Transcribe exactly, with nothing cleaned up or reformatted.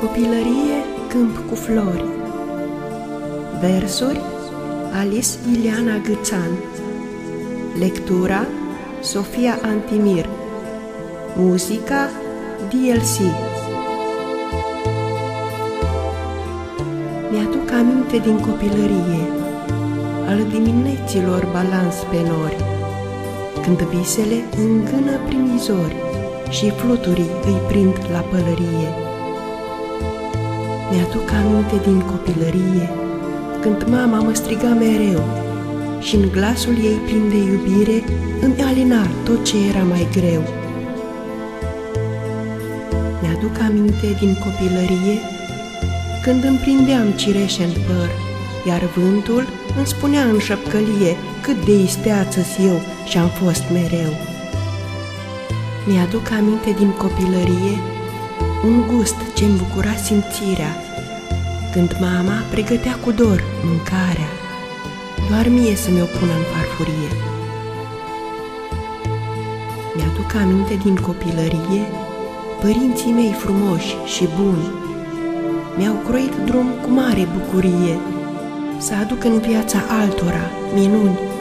copilărie, câmp cu flori. Versuri Alice Ileana Gâțan. Lectura Sofia Antimir. Muzica D L C. Mi-aduc aminte din copilărie, al dimineților balans pe nori, când visele îngână prin izori și fluturii îi prind la pălărie. Mi-aduc aminte din copilărie, când mama mă striga mereu și în glasul ei plin de iubire îmi alina tot ce era mai greu. Mi-aduc aminte din copilărie, când îmi prindeam cireșe în păr, iar vântul îmi spunea în șăpcălie cât de isteață-s eu și-am fost mereu. Mi-aduc aminte din copilărie un gust ce-mi bucura simțirea, când mama pregătea cu dor mâncarea, doar mie să mi-o pună în farfurie. Mi-aduc aminte din copilărie părinții mei frumoși și buni, mi-au croit drum cu mare bucurie să aduc în viața altora minuni.